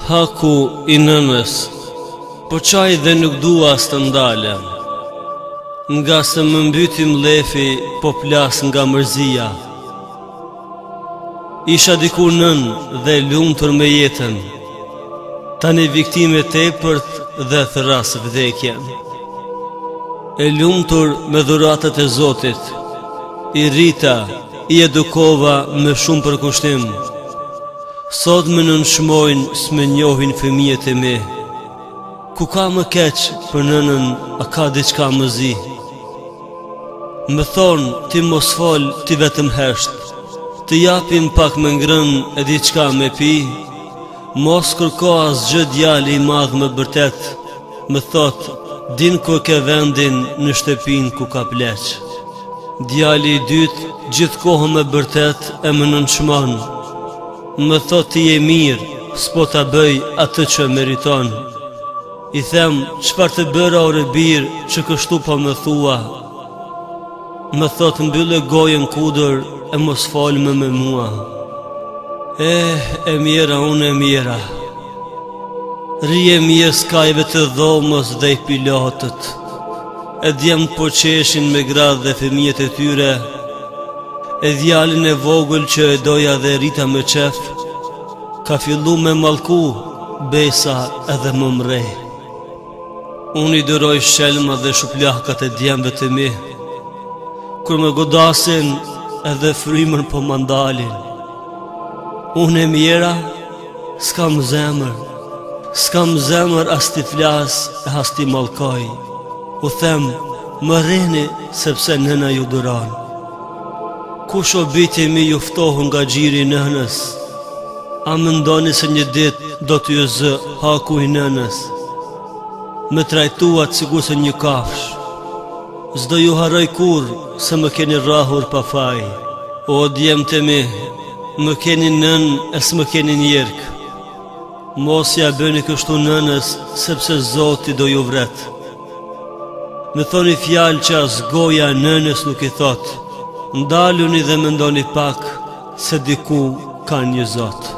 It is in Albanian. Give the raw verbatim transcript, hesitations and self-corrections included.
Haku i nënës, po qaj dhe nuk dua së të ndalem, nga se më mbyti mlefi, po plas nga mërzia. Isha dikur nën dhe lumtur me jetën, tani viktime tepërt dhe thras vdekjen. E lumtur me dhuratat e Zotit, i rrita, i edukova me shumë përkushtim. Sot më nënshmojnë s'me njohin fëmijët e me. Ku ka më keq për nënën, a ka diçka më zi? Më thonë, ti mos fol, ti vetëm hesht, të japim pak me ngrën e diçka me pi. Mos kërko as gjë djali i madh më bërtet, më thot, din ku ke vendin në shtëpin ku ka pleq. Djali i dytë, gjithë kohë më bërtet e më nënshmon. Më thot ti e mirë, s'po ta bëj atë që meriton. I them, çfarë të bëra o rebir që kështu po më thua? Më thot mbyllë gojën kudur e mos fol më me mua. Eh, e mjera, unë e mjera. Rije mirë skajve të dhomës dhe i pilotët. E djemë po qeshin me gradh dhe fëmijët e tyre. E djalin e vogël që e doja dhe rita me qef, ka fillu me malku, besa edhe më mrej. Unë i dëroj shelma dhe shuplahkat e djemve të mi, kur me godasin edhe frymën po mandalin. Unë e mjera, s'kam zemër, s'kam zemër as ti flas e as ti malkoj. U them, më reni sepse nëna ju duron. Kush o biti mi juftohu nga gjiri nënës? A më ndoni se një dit do t'ju zë haku i nënës? Me trajtuat sigur se një kafsh. Zdo ju haroj kur se më keni rahur pa faj. O djem të mi, më keni nën e s'më keni njerk. Mos ja bëni kështu nënës sepse Zoti do ju vret. Me thoni fjalë që as goja nënës nuk i thot. Ndaluni dhe mendoni pak se diku ka një Zot.